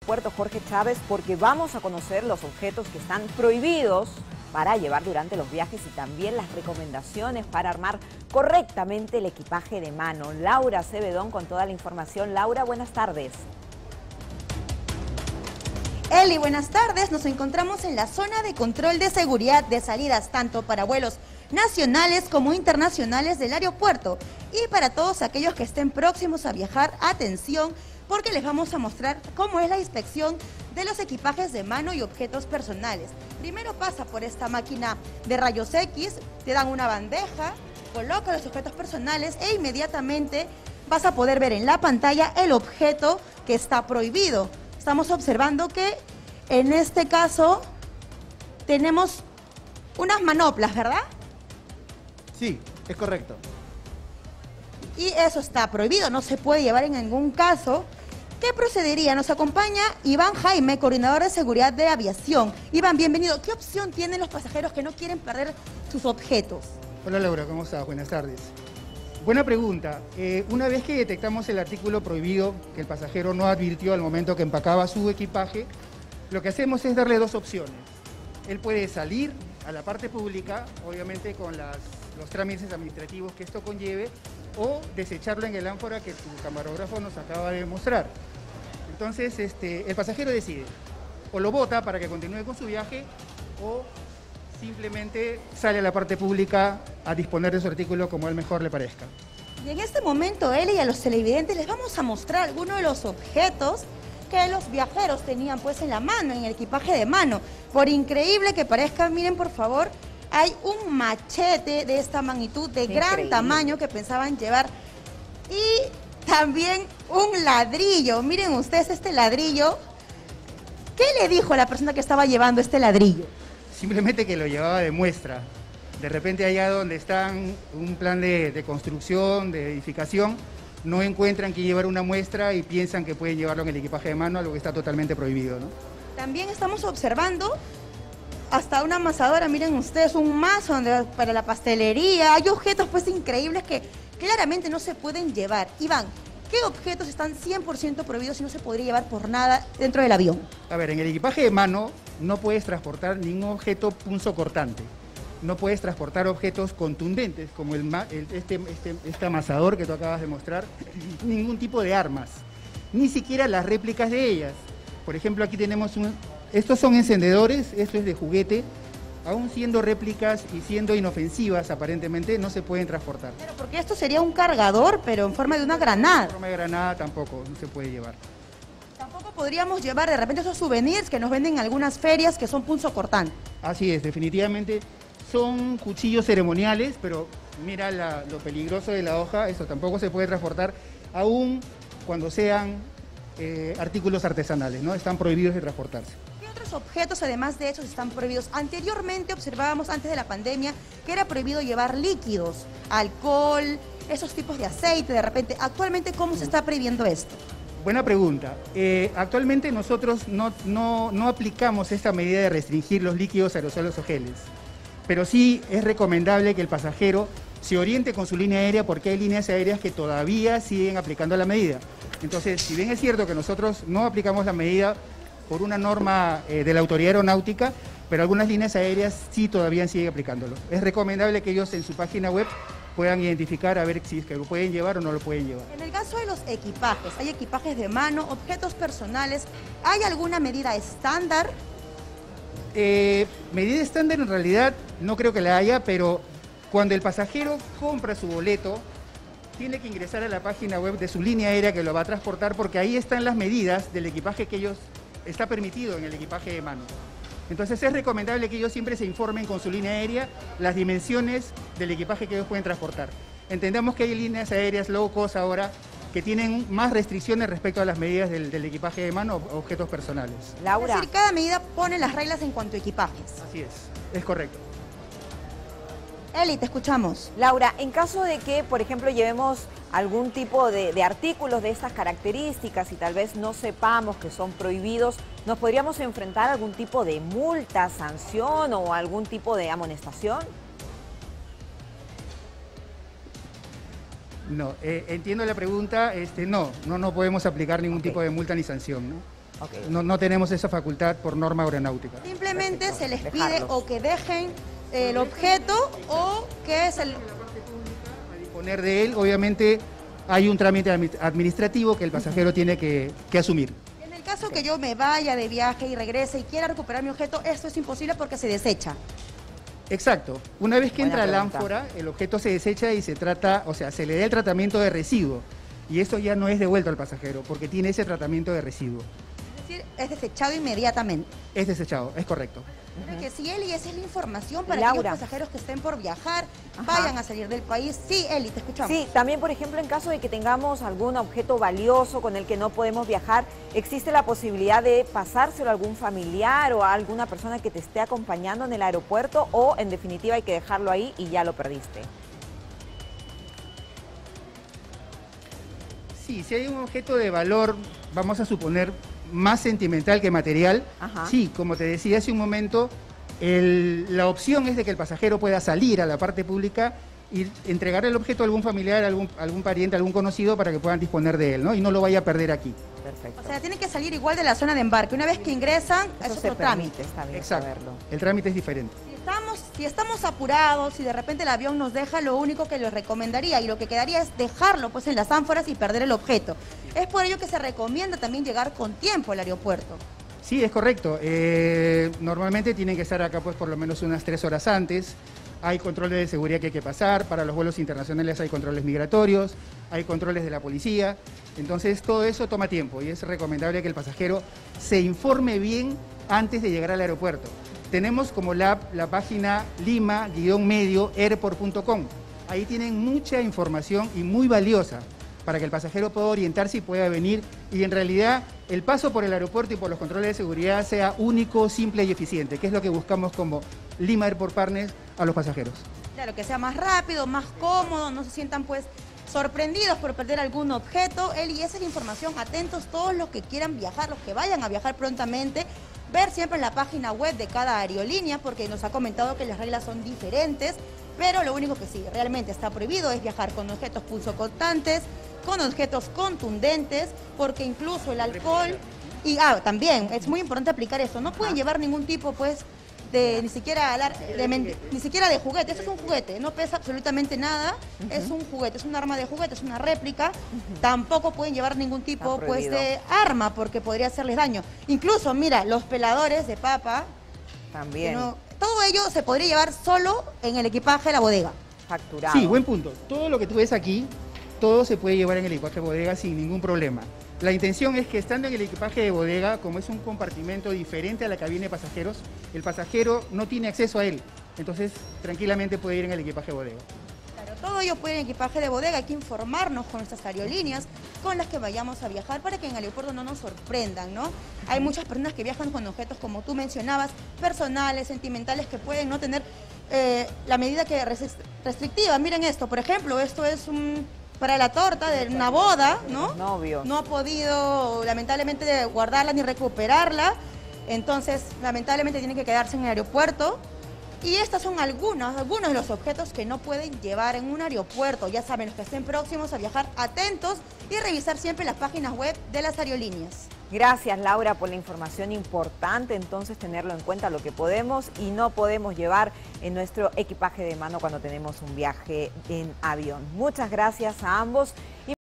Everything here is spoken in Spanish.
aeropuerto Jorge Chávez porque vamos a conocer los objetos que están prohibidos para llevar durante los viajes y también las recomendaciones para armar correctamente el equipaje de mano. Laura Cebedón con toda la información. Laura, buenas tardes. Eli, buenas tardes. Nos encontramos en la zona de control de seguridad de salidas tanto para vuelos nacionales como internacionales del aeropuerto. Y para todos aquellos que estén próximos a viajar, atención, porque les vamos a mostrar cómo es la inspección de los equipajes de mano y objetos personales. Primero pasa por esta máquina de rayos X, te dan una bandeja, coloca los objetos personales e inmediatamente vas a poder ver en la pantalla el objeto que está prohibido. Estamos observando que en este caso tenemos unas manoplas, ¿verdad? Sí, es correcto. Y eso está prohibido, no se puede llevar en ningún caso. ¿Qué procedería? Nos acompaña Iván Jaime, coordinador de seguridad de aviación. Iván, bienvenido. ¿Qué opción tienen los pasajeros que no quieren perder sus objetos? Hola Laura, ¿cómo estás? Buenas tardes. Buena pregunta. Una vez que detectamos el artículo prohibido que el pasajero no advirtió al momento que empacaba su equipaje, lo que hacemos es darle dos opciones. Él puede salir a la parte pública, obviamente con los trámites administrativos que esto conlleve, o desecharlo en el ánfora que tu camarógrafo nos acaba de mostrar. Entonces, el pasajero decide, o lo bota para que continúe con su viaje, o simplemente sale a la parte pública a disponer de su artículo como a él mejor le parezca. Y en este momento, Eli, y a los televidentes les vamos a mostrar algunos de los objetos que los viajeros tenían pues en la mano, en el equipaje de mano. Por increíble que parezca, miren por favor, hay un machete de esta magnitud, de gran tamaño que pensaban llevar. Y también un ladrillo. Miren ustedes este ladrillo. ¿Qué le dijo a la persona que estaba llevando este ladrillo? Simplemente que lo llevaba de muestra. De repente allá donde están un plan de construcción, de edificación, no encuentran que llevar una muestra y piensan que pueden llevarlo en el equipaje de mano, algo que está totalmente prohibido, ¿no? También estamos observando hasta una amasadora, miren ustedes, un mazo para la pastelería. Hay objetos pues increíbles que claramente no se pueden llevar. Iván, ¿qué objetos están 100% prohibidos y no se podría llevar por nada dentro del avión? A ver, en el equipaje de mano no puedes transportar ningún objeto punzocortante. No puedes transportar objetos contundentes como este amasador que tú acabas de mostrar, ningún tipo de armas, ni siquiera las réplicas de ellas. Por ejemplo, aquí tenemos estos son encendedores, esto es de juguete, aún siendo réplicas y siendo inofensivas aparentemente, no se pueden transportar. Pero porque esto sería un cargador, pero en forma de una granada. En forma de granada tampoco, no se puede llevar. Tampoco podríamos llevar de repente esos souvenirs que nos venden en algunas ferias que son punzocortantes. Así es, definitivamente son cuchillos ceremoniales, pero mira lo peligroso de la hoja, eso tampoco se puede transportar, aún cuando sean artículos artesanales, ¿no? Están prohibidos de transportarse. ¿Qué otros objetos, además de esos, están prohibidos? Anteriormente observábamos, antes de la pandemia, que era prohibido llevar líquidos, alcohol, esos tipos de aceite, de repente. Actualmente, ¿cómo se está prohibiendo esto? Buena pregunta. Actualmente nosotros no aplicamos esta medida de restringir los líquidos, aerosoles o geles, pero sí es recomendable que el pasajero se oriente con su línea aérea porque hay líneas aéreas que todavía siguen aplicando la medida. Entonces, si bien es cierto que nosotros no aplicamos la medida por una norma de la autoridad aeronáutica, pero algunas líneas aéreas sí todavía siguen aplicándolo. Es recomendable que ellos en su página web puedan identificar a ver si es que lo pueden llevar o no lo pueden llevar. En el caso de los equipajes, hay equipajes de mano, objetos personales, ¿hay alguna medida estándar? Medida estándar en realidad no creo que la haya, pero cuando el pasajero compra su boleto, tiene que ingresar a la página web de su línea aérea que lo va a transportar porque ahí están las medidas del equipaje que ellos está permitido en el equipaje de mano. Entonces es recomendable que ellos siempre se informen con su línea aérea las dimensiones del equipaje que ellos pueden transportar. Entendamos que hay líneas aéreas low cost ahora que tienen más restricciones respecto a las medidas del equipaje de mano o objetos personales. Laura. Es decir, cada medida pone las reglas en cuanto a equipajes. Así es correcto. Eli, te escuchamos. Laura, en caso de que, por ejemplo, llevemos algún tipo de artículos de estas características y tal vez no sepamos que son prohibidos, ¿nos podríamos enfrentar a algún tipo de multa, sanción o algún tipo de amonestación? No, entiendo la pregunta, no podemos aplicar ningún tipo de multa ni sanción, ¿no? Ok. No tenemos esa facultad por norma aeronáutica. Simplemente Perfecto. se les pide Dejarlos. o que dejen el objeto o que es el... A disponer de él, obviamente, hay un trámite administrativo que el pasajero tiene que asumir. En el caso que yo me vaya de viaje y regrese y quiera recuperar mi objeto, esto es imposible porque se desecha. Exacto. Una vez que Buena entra al pregunta. ánfora, el objeto se desecha y se trata, o sea, se le da el tratamiento de residuo. Y eso ya no es devuelto al pasajero, porque tiene ese tratamiento de residuo. Es decir, es desechado inmediatamente. Es desechado, es correcto. Creo que sí, Eli, esa es la información para Laura. aquellos pasajeros que estén por viajar, Ajá. vayan a salir del país. Sí, Eli, te escuchamos. Sí, también, por ejemplo, en caso de que tengamos algún objeto valioso con el que no podemos viajar, ¿existe la posibilidad de pasárselo a algún familiar o a alguna persona que te esté acompañando en el aeropuerto o, en definitiva, hay que dejarlo ahí y ya lo perdiste? Sí, si hay un objeto de valor, vamos a suponer, más sentimental que material, Ajá. sí, como te decía hace un momento, la opción es de que el pasajero pueda salir a la parte pública y entregar el objeto a algún familiar, algún pariente, algún conocido para que puedan disponer de él, ¿no? Y no lo vaya a perder aquí. Perfecto. O sea, tienen que salir igual de la zona de embarque. Una vez que ingresan, Eso es se otro trámite. permite, está bien Exacto. saberlo. El trámite es diferente. Si estamos apurados, si de repente el avión nos deja, lo único que les recomendaría y lo que quedaría es dejarlo pues en las ánforas y perder el objeto. Es por ello que se recomienda también llegar con tiempo al aeropuerto. Sí, es correcto. Normalmente tienen que estar acá pues por lo menos unas 3 horas antes. Hay controles de seguridad que hay que pasar. Para los vuelos internacionales hay controles migratorios, hay controles de la policía. Entonces todo eso toma tiempo y es recomendable que el pasajero se informe bien antes de llegar al aeropuerto. Tenemos como la página lima-medio-airport.com. Ahí tienen mucha información y muy valiosa para que el pasajero pueda orientarse y pueda venir y en realidad el paso por el aeropuerto y por los controles de seguridad sea único, simple y eficiente, que es lo que buscamos como Lima Airport Partners a los pasajeros. Claro, que sea más rápido, más cómodo, no se sientan pues sorprendidos por perder algún objeto. Eli, esa es la información. Atentos todos los que quieran viajar, los que vayan a viajar prontamente. Ver siempre en la página web de cada aerolínea, porque nos ha comentado que las reglas son diferentes, pero lo único que sí, realmente está prohibido es viajar con objetos punzocortantes, con objetos contundentes, porque incluso el alcohol y también es muy importante aplicar eso. No pueden llevar ningún tipo pues ni siquiera de juguete. Eso es un juguete, no pesa absolutamente nada. Es un juguete, es un arma de juguete, es una réplica. Tampoco pueden llevar ningún tipo pues de arma porque podría hacerles daño. Incluso, mira, los peladores de papa, También. todo ello se podría llevar solo en el equipaje de la bodega. Facturado. Sí, buen punto. Todo lo que tú ves aquí, todo se puede llevar en el equipaje de bodega sin ningún problema. La intención es que estando en el equipaje de bodega, como es un compartimento diferente a la cabina de pasajeros, el pasajero no tiene acceso a él. Entonces, tranquilamente puede ir en el equipaje de bodega. Claro, todo ello puede ir en equipaje de bodega. Hay que informarnos con nuestras aerolíneas con las que vayamos a viajar para que en el aeropuerto no nos sorprendan, ¿no? Hay muchas personas que viajan con objetos, como tú mencionabas, personales, sentimentales, que pueden no tener la medida que restrictiva. Miren esto, por ejemplo, esto es para la torta de una boda, ¿no? Los novios. No ha podido, lamentablemente, guardarla ni recuperarla. Entonces, lamentablemente, tiene que quedarse en el aeropuerto. Y estas son algunos de los objetos que no pueden llevar en un aeropuerto. Ya saben, los que estén próximos a viajar, atentos y revisar siempre las páginas web de las aerolíneas. Gracias, Laura, por la información importante. Entonces, tenerlo en cuenta lo que podemos y no podemos llevar en nuestro equipaje de mano cuando tenemos un viaje en avión. Muchas gracias a ambos.